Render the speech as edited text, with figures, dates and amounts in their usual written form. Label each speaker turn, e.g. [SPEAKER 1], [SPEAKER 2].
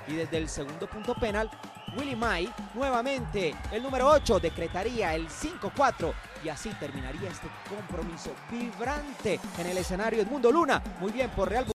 [SPEAKER 1] y desde el segundo punto penal, Willy May, nuevamente el número 8, decretaría el 5-4 y así terminaría este compromiso vibrante en el escenario Edmundo Luna. Muy bien por Real